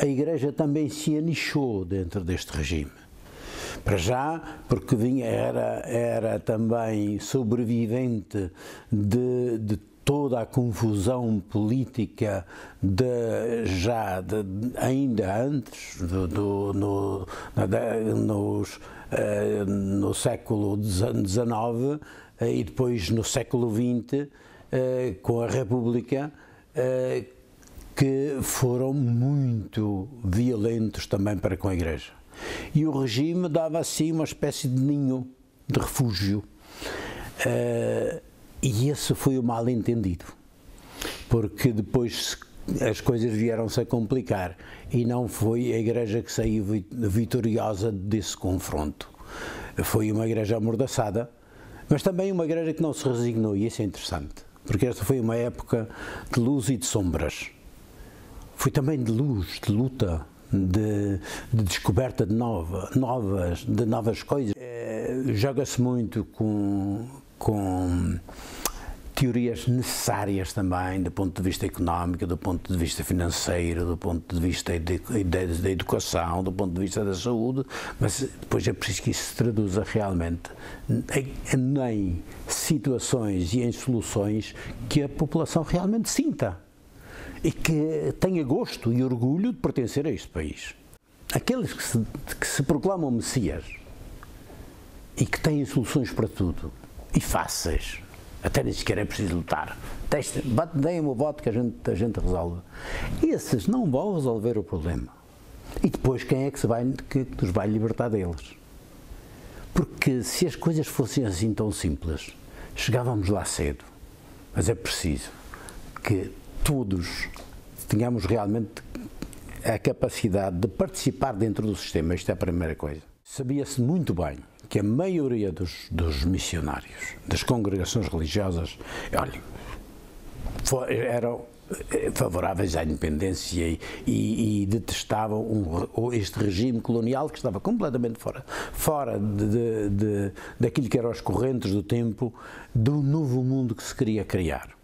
a Igreja também se anichou dentro deste regime. Para já, porque era também sobrevivente de toda a confusão política ainda antes, no século XIX e depois no século XX, com a República, que foram muito violentos também para com a Igreja. E o regime dava assim uma espécie de ninho, de refúgio. E esse foi o mal-entendido, porque depois as coisas vieram-se a complicar e não foi a Igreja que saiu vitoriosa desse confronto. Foi uma Igreja amordaçada, mas também uma Igreja que não se resignou, e isso é interessante, porque esta foi uma época de luz e de sombras. Foi também de luz, de luta, de descoberta de novas coisas. Joga-se muito com teorias necessárias também, do ponto de vista económico, do ponto de vista financeiro, do ponto de vista da educação, do ponto de vista da saúde, mas depois é preciso que isso se traduza realmente em situações e em soluções que a população realmente sinta e que tenha gosto e orgulho de pertencer a este país. Aqueles que se proclamam Messias e que têm soluções para tudo, e fáceis, até nem sequer é preciso lutar. Deem-me o voto que a gente resolve. Esses não vão resolver o problema. E depois quem é que nos vai libertar deles? Porque se as coisas fossem assim tão simples, chegávamos lá cedo. Mas é preciso que todos tenhamos realmente a capacidade de participar dentro do sistema. Isto é a primeira coisa. Sabia-se muito bem que a maioria dos missionários, das congregações religiosas, olhem, eram favoráveis à independência e detestavam este regime colonial que estava completamente fora daquilo que eram as correntes do tempo, do novo mundo que se queria criar.